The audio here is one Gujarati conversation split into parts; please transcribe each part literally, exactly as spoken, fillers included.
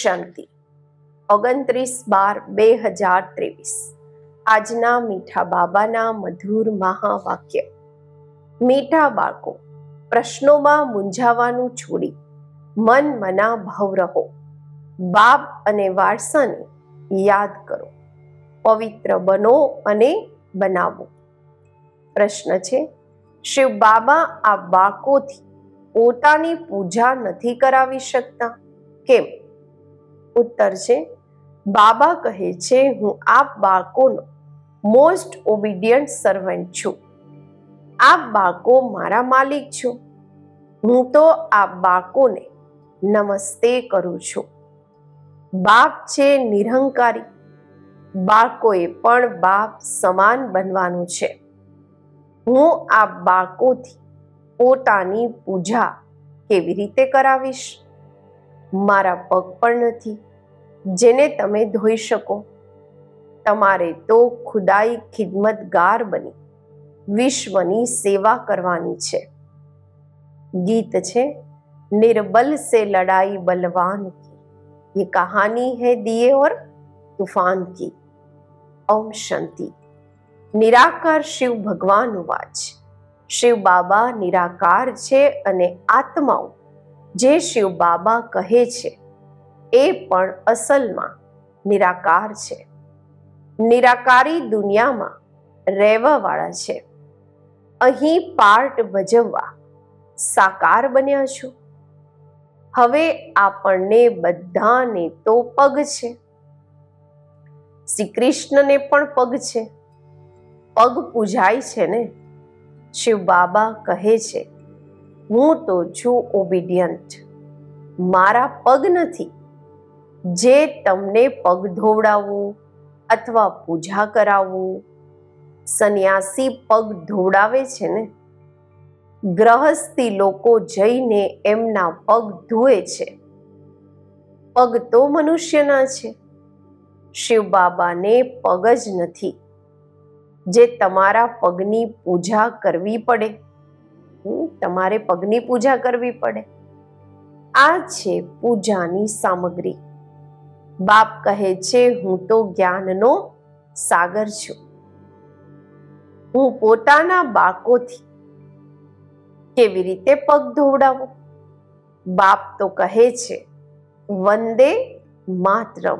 શાંતિ. ઓગણત્રીસ બાર બે હજાર ત્રેવીસ. આજના મીઠા બાબાના મધુર મહાવાક્ય. મીઠા બાળકો, પ્રશ્નોમાં મૂંઝાવાનું છોડી મન મના ભાવ રહો. બાપ અને વારસાને યાદ કરો. પવિત્ર બનો અને બનાવો. પ્રશ્ન છે, શિવ બાબા આ બાળકોથી પોતાની પૂજા નથી કરાવી શકતા, કેમ? ઉત્તર છે, બાબા કહે છે, હું આપ બાળકોનો મોસ્ટ ઓબિડિયન્ટ સર્વન્ટ છું. આપ બાળકો મારા માલિક છો. હું તો આ બાળકોને નમસ્તે કરું છું. બાપ છે નિરહંકારી. બાળકોએ પણ બાપ સમાન બનવાનું છે. હું આ બાળકોથી પોતાની પૂજા કેવી રીતે કરાવીશ? મારા પગ પણ નથી જેને તમે ધોઈ શકો. તમારે તો ખુદાઈ ખિદમતગાર બની વિશ્વની સેવા કરવાની છે. ગીત છે, નિર્બલ સે લડાઈ બલવાન કી, ये कहानी है दिए और तूफान की. ओम शांति. નિરાકાર શિવ ભગવાન વાચ. શિવ બાબા નિરાકાર છે અને આત્માઓ જે શિવ બાબા કહે છે એ પણ અસલમાં નિરાકાર છે. નિરાકારી દુનિયામાં રહેવાવાળા છે. અહીં પાર્ટ ભજવવા સાકાર બન્યા છો. હવે આપણને બધાને તો પગ છે. શ્રી કૃષ્ણને પણ પગ છે. પગ પૂજાય છે ને. શિવ બાબા કહે છે, હું તો છું ઓબિડિયન્ટ. મારા પગ નથી જે તમને પગ ધોવડાવવું અથવા પૂજા કરાવવું. સંન્યાસી પગ ધોવડાવે છે ને. ગ્રહસ્થી લોકો જઈને એમના પગ ધોવે છે. પગ તો મનુષ્યના છે. શિવ બાબાને પગ જ નથી જે તમારા પગની પૂજા કરવી પડે. તમારે પગની પૂજા કરવી પડે. આ છે પૂજાની સામગ્રી. બાપ કહે છે, હું તો જ્ઞાનનો સાગર છું. હું પોતાના બાળકોથી કેવી રીતે પગ ધોવડાવું? બાપ તો કહે છે, વંદે માતરમ.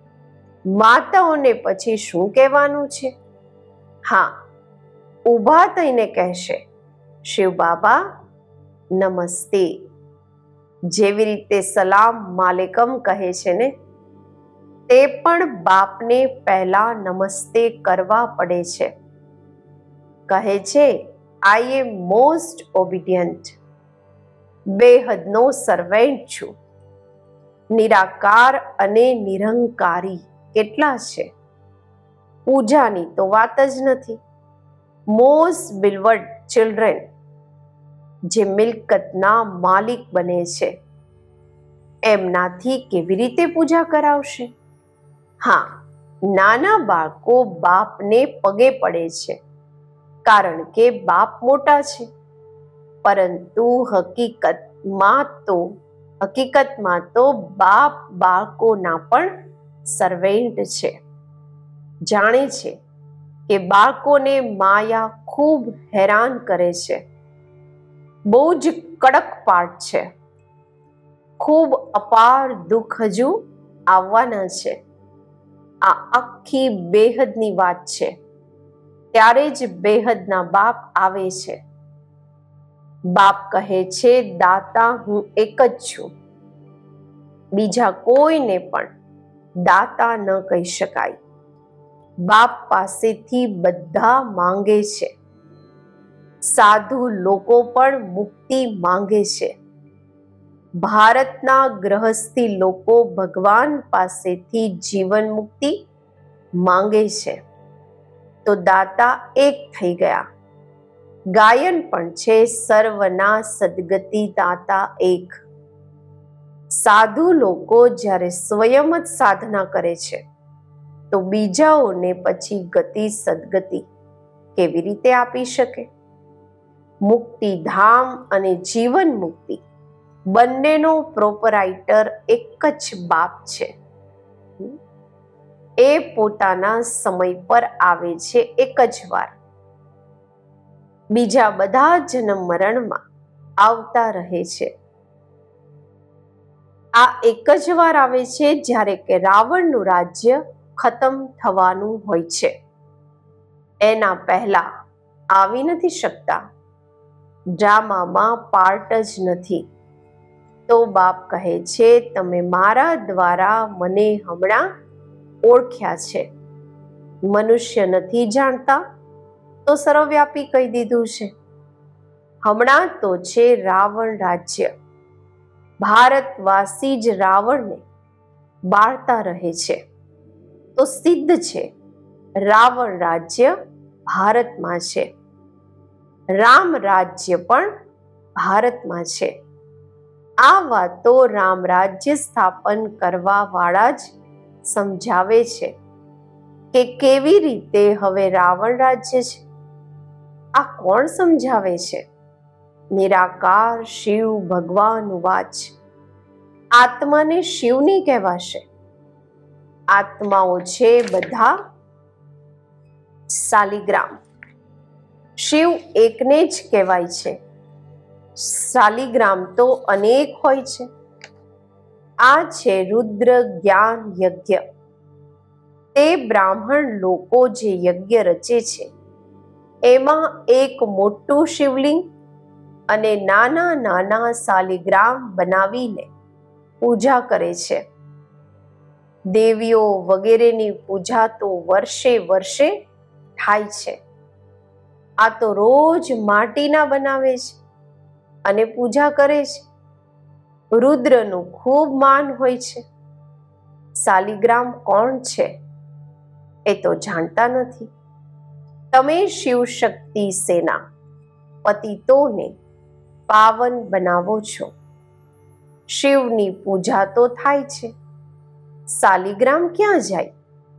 માતાઓને પછી શું કહેવાનું છે? હા, ઊભા થઈને કહેશે, શિવ બાબા નમસ્તે. જેવી રીતે સલામ માલેકમ કહે છે ને, તે પણ બાપને પહેલા નમસ્તે કરવા પડે છે. કહે છે, આઈ એમ મોસ્ટ ઓબિડિયન્ટ. બેહદનો સર્વેન્ટ છું. નિરાકાર અને નિરંકારી કેટલા છે? પૂજાની તો વાત જ નથી. મોસ્ટ બિલવડ ચિલ્ડ્રન જે મિલકતના માલિક બને છે, એમનાથી કેવી રીતે પૂજા કરાવશે? હા, નાના બાળકો બાપને પગે પડે છે કારણ કે બાપ મોટા છે. પરંતુ હકીકતમાં તો હકીકતમાં તો બાપ બાળકોના પણ સર્વેન્ટ છે. જાણે છે કે બાળકોને માયા ખૂબ હેરાન કરે છે. બહુ જ કડક પાઠ છે. ખૂબ અપાર દુઃખ હજુ આવવાના છે. આ આખી બેહદની વાત છે. ત્યારે જ બેહદના બાપ આવે છે. બાપ કહે છે, દાતા હું એક જ છું. બીજા કોઈને પણ દાતા ન કહી શકાય. બાપ પાસેથી બધા માંગે છે. સાધુ લોકો પણ મુક્તિ માંગે છે. ભારતના ગ્રહસ્થી લોકો ભગવાન પાસેથી જીવન મુક્તિ માંગે છે. તો દાતા એક થઈ ગયા. ગાયન પણ છે, સર્વના સદગતિ દાતા એક. સાધુ લોકો જ્યારે સ્વયં જ સાધના કરે છે તો બીજાઓને પછી ગતિ સદગતિ કેવી રીતે આપી શકે? મુક્તિધામ અને જીવન મુક્તિ બંનેનો પ્રોપરાઇટર એક જ બાપ છે. એ પોતાના સમય પર આવે છે એક જ વાર. બીજા બધા જન્મ મરણમાં આવતા રહે છે. આ એક જ વાર આવે છે જ્યારે કે રાવણનું રાજ્ય ખતમ થવાનું હોય છે. એના પહેલા આવી નથી શકતા. ડ્રામામાં પાર્ટ જ નથી. તો બાપ કહે છે, તમે મારા દ્વારા મને હમણાં ઓળખ્યા છે. મનુષ્ય નથી જાણતા તો સર્વવ્યાપી કહી દીધું છે. હમણાં તો છે રાવણ રાજ્ય. ભારતવાસી જ રાવણને બાળતા રહે છે. તો સિદ્ધ છે રાવણ રાજ્ય ભારતમાં છે. રામ રાજ્ય પણ ભારતમાં છે. આ વાતો રામ રાજ્ય સ્થાપન કરવા વાળા જ સમજાવે છે કે કેવી રીતે હવે રાવણ રાજ્ય છે. આ કોણ સમજાવે છે? નિરાકાર શિવ ભગવાન વાચ. આત્માને શિવની કહેવાશે. આત્માઓ છે બધા શાલિગ્રામ. શિવ એકને જ કહેવાય છે. શાલિગ્રામ તો અનેક હોય છે. આ છે રુદ્ર જ્ઞાન યજ્ઞ. તે બ્રાહ્મણ લોકો જે યજ્ઞ રચે છે એમાં એક મોટું શિવલિંગ અને નાના નાના શાલિગ્રામ બનાવીને પૂજા કરે છે. દેવીઓ વગેરેની પૂજા તો વર્ષે વર્ષે થાય છે. આ તો રોજ માટીના બનાવે છે અને પૂજા કરે છે. રુદ્રનું ખૂબ માન હોય છે. શાલિગ્રામ કોણ છે એ તો જાણતા નથી. તમે શિવ શક્તિ સેના પતિતોને પાવન બનાવો છો. શિવની પૂજા તો થાય છે. શાલિગ્રામ ક્યાં જાય?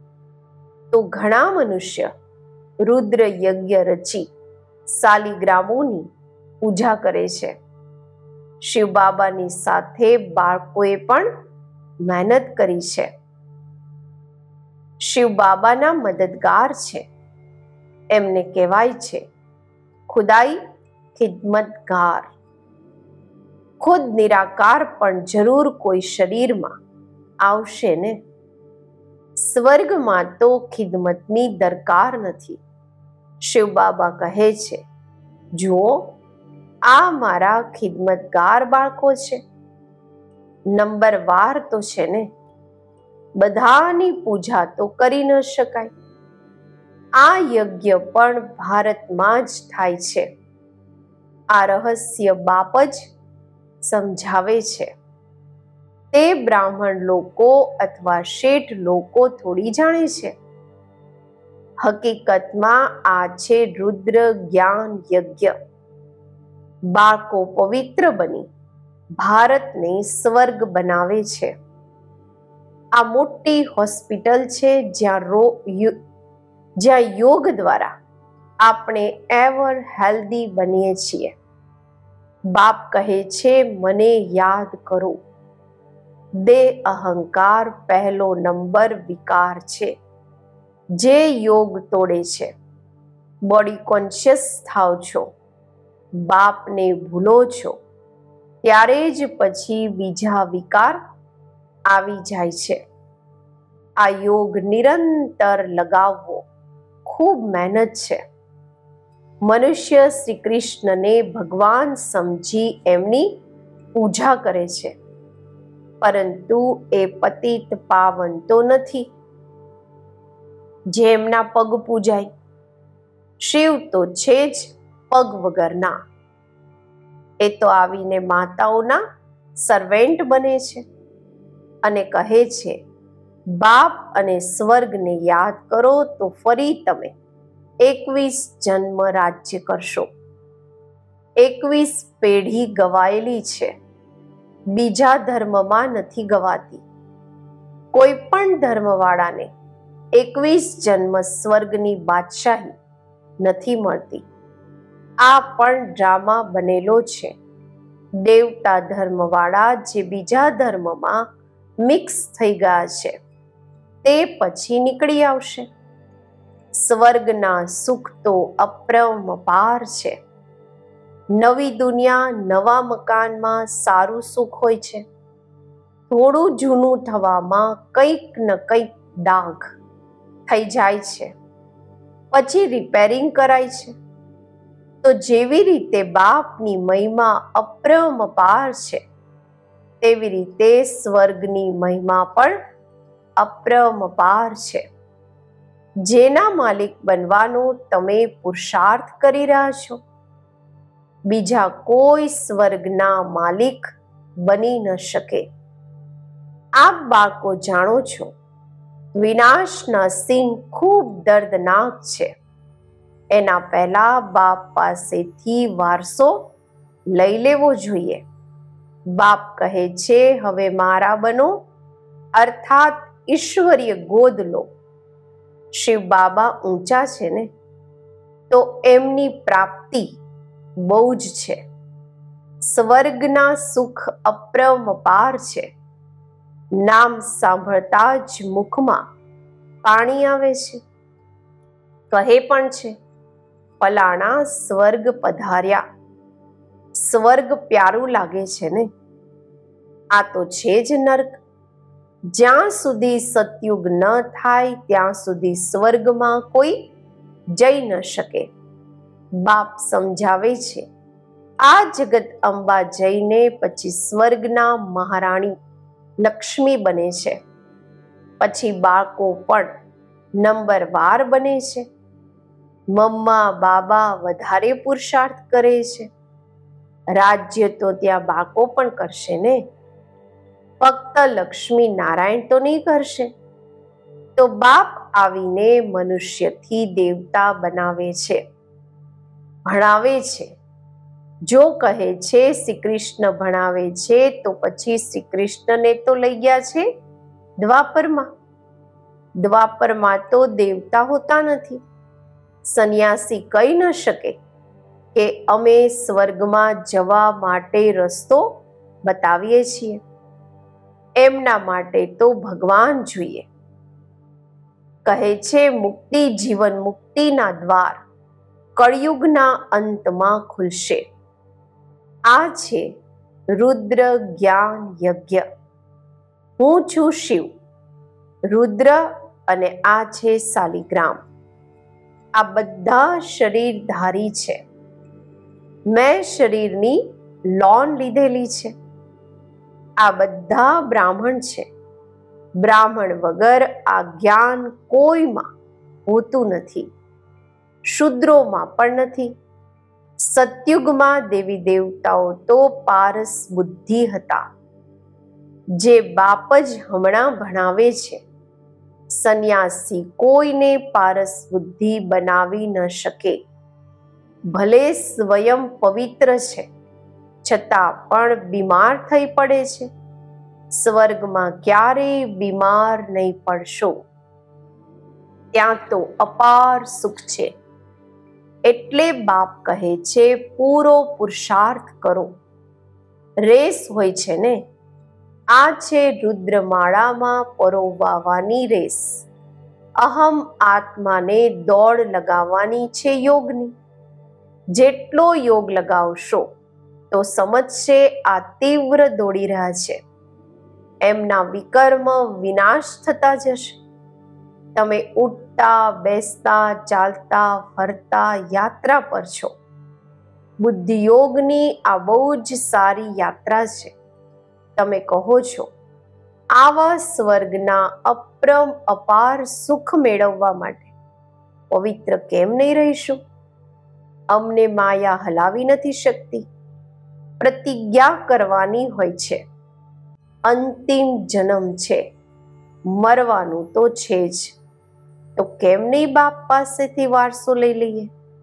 તો ઘણા મનુષ્ય રુદ્ર યજ્ઞ રચી શાલિગ્રામોની પૂજા કરે છે. શિવ બાબાની સાથે બાળકોએ પણ મહેનત કરી છે. શિવ બાબાના મદદગાર છે. એમને કહેવાય છે ખુદાઈ ખિદમતગાર. ખુદ નિરાકાર પણ જરૂર કોઈ શરીરમાં આવશે ને. સ્વર્ગમાં તો ખિદમતની દરકાર નથી. શિવ બાબા કહે છે, જુઓ આ મારા ખિદમતગાર બાળકો છે. નંબરવાર તો છે ને. બધાની પૂજા તો કરી ન શકાય. આ યજ્ઞ પણ ભારતમાં જ થાય છે. આ રહસ્ય બાપ જ સમજાવે છે. તે બ્રાહ્મણ લોકો અથવા શેઠ લોકો થોડી જાણે છે. હકીકતમાં આ છે રુદ્ર જ્ઞાન યજ્ઞ. બાળકો પવિત્ર બની ભારતને સ્વર્ગ બનાવે છે. આ મોટી હોસ્પિટલ છે જ્યાં રો જ્યાં યોગ દ્વારા આપણે એવર હેલ્ધી બનીએ છીએ. બાપ કહે છે, મને યાદ કરો. દેહ અહંકાર પહેલો નંબર વિકાર છે જે યોગ તોડે છે. બોડી કોન્શિયસ થાવ છો, બાપને ભૂલો છો, ત્યારે જ પછી બીજા વિકાર આવી જાય છે. આ યોગ નિરંતર લગાવવો ખૂબ મહેનત છે. મનુષ્ય શ્રી કૃષ્ણને ભગવાન સમજી એમની પૂજા કરે છે, પરંતુ એ પતિત પાવન તો નથી જેમના પગ પૂજાય. શિવ તો છે જ પગ વગરના. એ તો આવીને માતાઓના સર્વેન્ટ બને છે અને કહે છે, બાપ અને સ્વર્ગને યાદ કરો તો ફરી તમે એકવીસ જન્મ રાજ્ય કરશો. એકવીસ પેઢી ગવાયેલી છે, બીજા ધર્મમાં નથી ગવાતી. કોઈ પણ ધર્મવાળાને એકવીસ જન્મ સ્વર્ગની બાદશાહી નથી મળતી. આ પણ ડ્રામા બનેલો છે. દેવતા ધર્મવાળા જે બીજા ધર્મમાં મિક્સ થઈ ગયા છે તે પછી નીકળી આવશે. સ્વર્ગના સુખ તો અપરંપાર છે. નવી દુનિયા, નવા મકાનમાં સારું સુખ હોય છે. થોડું જૂનું થવામાં કંઈક ન કંઈક ડાઘ થઈ જાય છે, પછી રિપેરિંગ કરાય છે. તો જેવી રીતે બાપની મહિમા અપરંપાર છે, તેવી રીતે સ્વર્ગની મહિમા પણ અપરંપાર છે. જેના માલિક બનવાનો તમે પુરુષાર્થ કરી રહ્યા છો, બીજા કોઈ સ્વર્ગના માલિક બની ન શકે. આપ બાળકો જાણો છો, વિનાશના સીન ખૂબ દર્દનાક છે. એના પહેલા બાપ પાસેથી વારસો લઈ લેવો જોઈએ. બાપ કહે છે, હવે મારા બનો, અર્થાત ઈશ્વરીય ગોદ લો. શિવ બાબા ઊંચા છે ને, તો એમની પ્રાપ્તિ બહુ જ છે. સ્વર્ગના સુખ અપરંપાર છે. નામ સાંભળતા જ મુખમાં પાણી આવે છે. કહે પણ છે, ફલાણા સ્વર્ગ પધાર્યા. સ્વર્ગ પ્યારું લાગે છે ને? આ તો છે જ નર્ક. જ્યાં સુધી સતયુગ ન થાય ત્યાં સુધી સ્વર્ગમાં કોઈ જઈ ન શકે. બાપ સમજાવે છે, આ જગત અંબા જઈને પછી સ્વર્ગના મહારાણી લક્ષ્મી બને છે. પછી બાળકો પણ નંબરવાર બને છે. મમ્મા બાબા વધારે પુરુષાર્થ કરે છે. રાજ્ય તો ત્યાં બાળકો પણ કરશે ને, ફક્ત લક્ષ્મી નારાયણ તો નહીં કરશે. તો બાપ આવીને મનુષ્યથી દેવતા બનાવે છે, ભણાવે છે. જો કહે છે શ્રી કૃષ્ણ ભણાવે છે, તો પછી શ્રી કૃષ્ણને તો લઈ ગયા છે દ્વાપરમાં. દ્વાપરમાં તો દેવતા હોતા નથી. સંન્યાસી કહી ન શકે કે અમે સ્વર્ગમાં જવા માટે રસ્તો બતાવીએ છીએ. એમના માટે તો ભગવાન જોઈએ. કહે છે, મુક્તિ જીવન મુક્તિના દ્વાર કળિયુગના અંતમાં ખુલશે. આ છે રુદ્ર જ્ઞાન યજ્ઞ. હું છું શિવ, રુદ્ર, અને આ છે શાલિગ્રામ. આ બધા શરીરધારી છે. મેં શરીરની લોન લીધેલી છે. આ બધા બ્રાહ્મણ છે. બ્રાહ્મણ વગર આ જ્ઞાન કોઈમાં હોતું નથી, શૂદ્રોમાં પણ નથી. સતયુગમાં દેવી દેવતાઓ તો પારસ બુદ્ધિ હતા, જે બાપ જ હમણાં ભણાવે છે. સંન્યાસી કોઈને પારસ બુદ્ધિ બનાવી ન શકે. ભલે સ્વયં પવિત્ર છે, છતાં પણ બીમાર થઈ પડે છે. સ્વર્ગમાં ક્યારેય બીમાર નહીં પડશો. ત્યાં તો અપાર સુખ છે. એટલે બાપ કહે છે, પૂરો પુરુષાર્થ કરો. રેસ હોય છે ને, આ છે રુદ્રમાળામાં પરોવાવાની રેસ. અહમ આત્માને દોડ લગાવવાની છે યોગની. જેટલો યોગ લગાવશો તો સમજશે આ તીવ્ર દોડી રહ્યા છે. એમના વિકર્મ વિનાશ થતા જશે. તમે ઉઠતા, બેસતા, ચાલતા, ફરતા યાત્રા પર છો. બુદ્ધિયોગની આ બહુ જ સારી યાત્રા છે. તમે કહો છો, આવા સ્વર્ગના અપરમ અપાર સુખ મેળવવા માટે પવિત્ર કેમ નહીં રહીશું? અમને માયા હલાવી નથી શકતી. પ્રતિજ્ઞા કરવાની હોય છે. અંતિમ જન્મ છે, મરવાનું તો છે જ. તો કેમ નહીં બાપ પાસેથી વારસો લઈ લઈએ?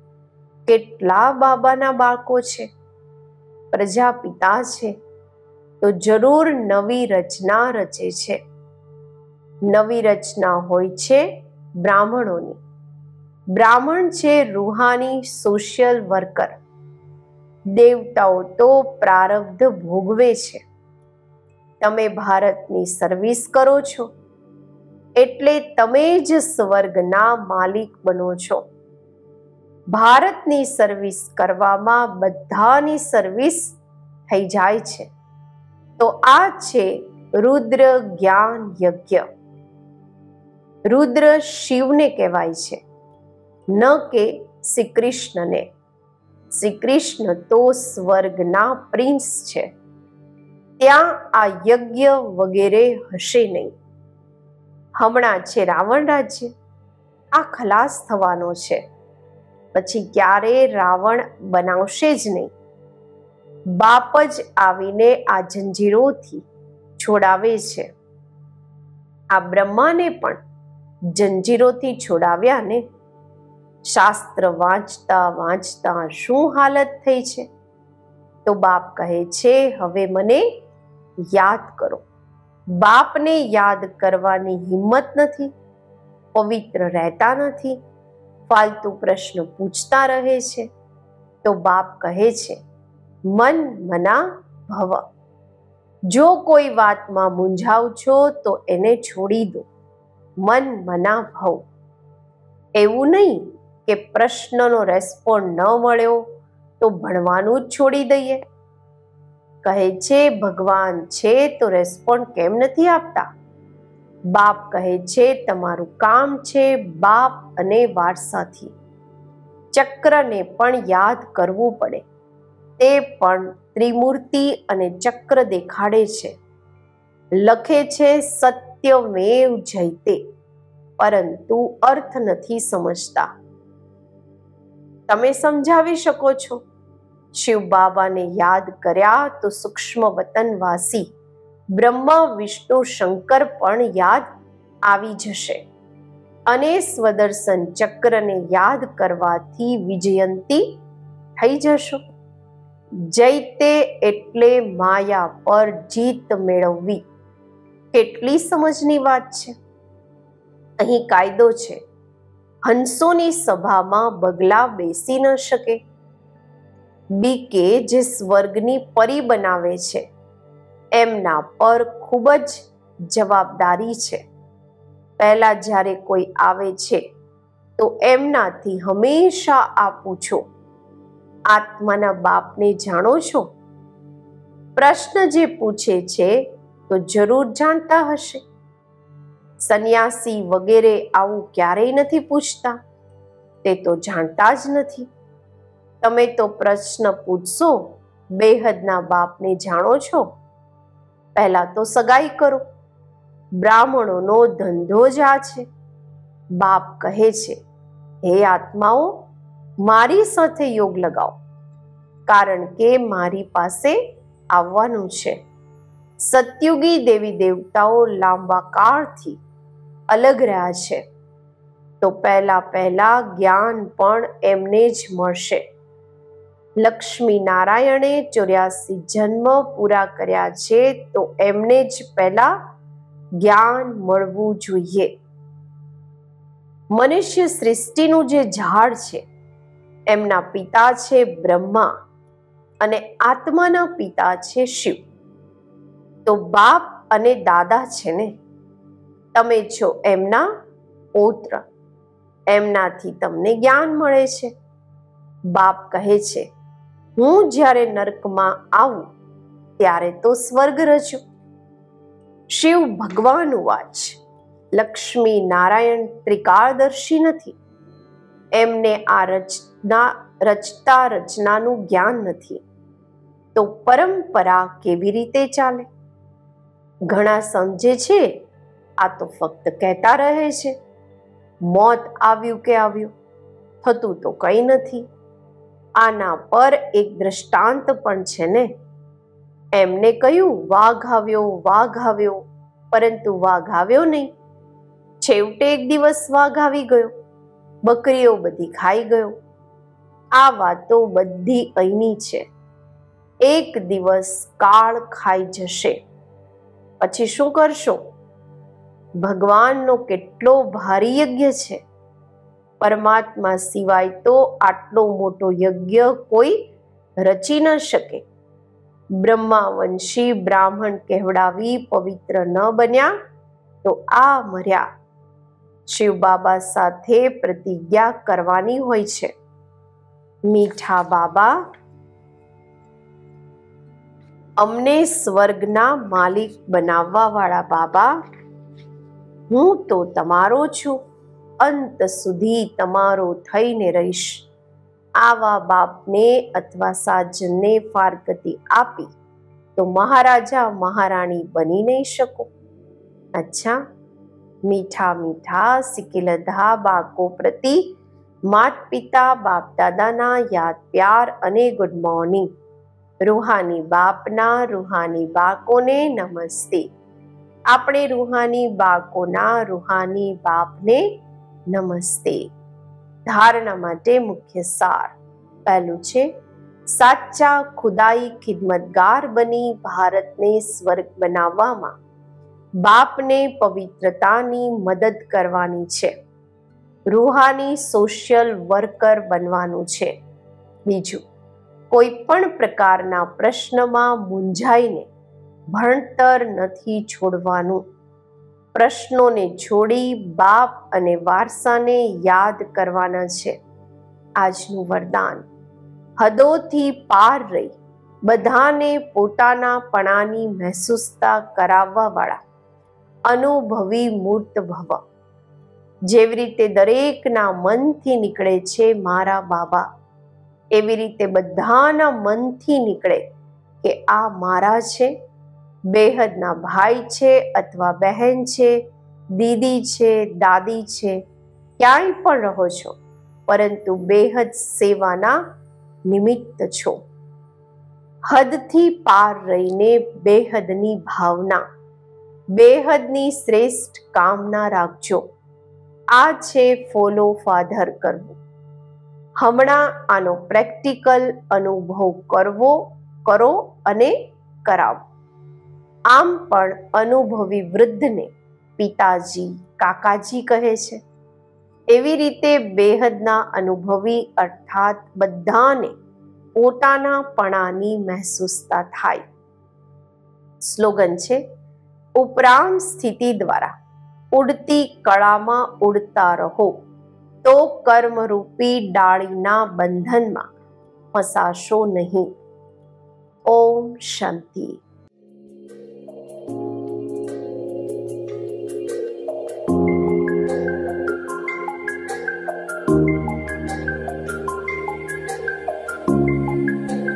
કેટલા બાબાના બાળકો છે, પ્રજાપિતા છે, તો જરૂર નવી રચના રચે છે. નવી રચના હોય છે બ્રાહ્મણોની. બ્રાહ્મણ છે રૂહાની સોશિયલ વર્કર. દેવતાઓ તો પ્રારબ્ધ ભોગવે છે. તમે ભારતની સર્વિસ કરો છો એટલે તમે જ સ્વર્ગના માલિક બનો છો. ભારતની સર્વિસ કરવામાં બધાની સર્વિસ થઈ જાય છે. તો આ છે રુદ્ર જ્ઞાન યજ્ઞ. રુદ્ર શિવને કહેવાય છે, ન કે શ્રી કૃષ્ણને. શ્રી કૃષ્ણ તો સ્વર્ગના પ્રિન્સ છે. ત્યાં આ યજ્ઞ વગેરે હશે નહીં. હમણાં છે રાવણ રાજ્ય, આ ખલાસ થવાનો છે. પછી ક્યારે રાવણ બનાવશે જ નહીં. બાપ જ આવીને આ જંજીરોથી છોડાવે છે. આ બ્રહ્માને પણ જંજીરોથી છોડાવ્યા ને. શાસ્ત્ર વાંચતા વાંચતા શું હાલત થઈ છે. તો બાપ કહે છે હવે મને યાદ કરો. બાપને યાદ કરવાની હિંમત નથી, પવિત્ર રહેતા નથી, ફાલતુ પ્રશ્ન પૂછતા રહે છે. તો બાપ કહે છે મન મના ભવ. જો કોઈ વાતમાં મૂંઝાવ છો તો એને છોડી દો. મન મના ભવ. એવું નહીં કે પ્રશ્નનો રેસ્પોન્ડ ન મળ્યો તો ભણવાનું જ છોડી દઈએ. કહે છે ભગવાન છે તો રેસ્પોન્ડ કેમ નથી આપતા. બાપ કહે છે તમારું કામ છે બાપ અને વારસાથી. ચક્રને પણ યાદ કરવું પડે. તે પણ ત્રિમૂર્તિ અને ચક્ર દેખાડે છે. લખે છે સત્યમેવ જયતે, પરંતુ અર્થ નથી સમજતા. તમે સમજાવી શકો છો. શિવ બાબાને યાદ કર્યા તો સૂક્ષ્મ વતનવાસી બ્રહ્મા વિષ્ણુ શંકર પણ યાદ આવી જશે. અને સ્વદર્શન ચક્રને યાદ કરવાથી વિજયંતી થઈ જશો. જયતે એટલે માયા પર જીત મેળવવી. કેટલી સમજની વાત છે. અહીં કાયદો છે, હંસોની સભામાં બગલા બેસી ન શકે. બીકે જે સ્વર્ગની પરી બનાવે છે એમના પર ખૂબ જ જવાબદારી છે. પહેલા જ્યારે કોઈ આવે છે તો એમનાથી હંમેશા આ પૂછો, આત્માના બાપને જાણો છો? પ્રશ્ન જે પૂછે છે તો જરૂર જાણતા હશે. સંન્યાસી વગેરે આવું ક્યારેય નથી પૂછતા. તે તો જાણતા જ નથી. તમે તો પ્રશ્ન પૂછશો બેહદના બાપને જાણો છો? પહેલા તો સગાઈ કરો. બ્રાહ્મણોનો ધંધો જ આ છે. બાપ કહે છે હે આત્માઓ, મારી સાથે યોગ લગાવો, કારણ કે મારી પાસે આવવાનું છે. સતયુગી દેવી દેવતાઓ લાંબા કાળથી અલગ રહ્યા છે. તો પહેલા પહેલા જ્ઞાન પણ એમને જ મળશે. લક્ષ્મી નારાયણે ચોર્યાસી જન્મ પૂરા કર્યા છે તો એમને જ પહેલા જ્ઞાન મળવું જોઈએ. મનુષ્ય સૃષ્ટિનું જે ઝાડ છે એમના પિતા છે બ્રહ્મા અને આત્માના પિતા છે શિવ. તો બાપ અને દાદા છે ને, તમે છો એમના પૌત્ર. એમનાથી તમને જ્ઞાન મળે છે. બાપ કહે છે હું જ્યારે નરકમાં આવું ત્યારે તો સ્વર્ગ રચ્યો. શિવ ભગવાન વાચ. લક્ષ્મી નારાયણ ત્રિકાળદર્શી નથી. એમને આ રચના રચતા રચનાનું જ્ઞાન નથી. તો પરંપરા કેવી રીતે ચાલે? ઘણા સમજે છે આ તો ફક્ત કહેતા રહે છે. મોત આવ્યું કે આવ્યું, થતું તો કંઈ નથી. આના પર એક દ્રષ્ટાંત પણ છે ને. એમને કહ્યું વાઘ આવ્યો વાઘ આવ્યો, પરંતુ વાઘ આવ્યો નહીં. છેવટે એક દિવસ વાઘ આવી ગયો, બકરીઓ બધી ખાઈ ગયો. આ વાતો બધી અહીંની છે. એક દિવસ કાળ ખાઈ જશે. પછી શું કરશો? ભગવાનનો કેટલો ભારી યજ્ઞ છે. પરમાત્મા સિવાય તો આટલો મોટો યજ્ઞ કોઈ રચી ન શકે. બ્રહ્માવંશી બ્રાહ્મણ કહેવડાવી પવિત્ર ન બન્યા તો આ મર્યા. શિવ બાબા સાથે પ્રતિજ્ઞા કરવાની હોય છે. મીઠા બાબા, અમને સ્વર્ગના માલિક બનાવવા વાળા બાબા, હું તો તમારો છું, અંત સુધી તમારો થઈને રહીશ. આવા બાપને અથવા સાજનને ફારકતી આપી તો મહારાજા મહારાણી બની નહીં શકો. અચ્છા, મીઠા મીઠા સિકિલધા બાળકો પ્રતિ માત પિતા બાપ દાદાના યાદ પ્યાર અને ગુડ મોર્નિંગ. રૂહાની બાપના રૂહાની બાળકોને નમસ્તે. આપણે રૂહાની બાળકોના રૂહાની બાપને નમસ્તે. ધારણા માટે મુખ્ય સાર. પહેલું છે, સાચા ખુદાઈ ખિદમતગાર બની ભારતને સ્વર્ગ બનાવવામાં બાપને પવિત્રતાની મદદ કરવાની છે. રૂહાની સોશિયલ વર્કર બનવાનું છે. બીજું, કોઈ પણ પ્રકારના પ્રશ્નમાં મૂંઝાઈને ભણતર નથી છોડવાનું. પ્રશ્નોને છોડી બાપ અને વારસાને યાદ કરવાના છે. આજનું વરદાન, હદોથી પાર રહી બધાને પોતાના પણાની મહેસૂસતા કરાવવા વાળા અનુભવી મૂર્ત ભવ. જેવી રીતે દરેકના મનથી નીકળે છે મારા બાબા, એવી રીતે બધાના મનથી નીકળે કે આ મારા છે, બેહદના ભાઈ છે અથવા બહેન છે, દીદી છે, દાદી છે, ક્યાંય પણ રહો છો, પરંતુ બેહદ સેવાના નિમિત્ત છો. હદથી પાર રહીને બેહદની ભાવના, બેહદની શ્રેષ્ઠ કામના રાખજો. આ છે ફોલો ફાધર કરવું. હમણાં આનો પ્રેક્ટિકલ અનુભવ કરવો કરો અને કરાવો. આમ પણ અનુભવી વૃદ્ધને પિતાજી કાકાજી કહે છે. એવી રીતે બેહદના અનુભવી અર્થાત બધાને પોતાના પણાની મહેસૂસતા થાય. સ્લોગન છે, ઉપરામ સ્થિતિ દ્વારા ઉડતી કળામાં ઉડતા રહો તો કર્મરૂપી ડાળીના બંધનમાં ફસાશો નહીં. ઓમ શાંતિ.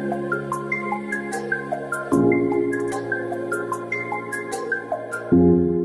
thank you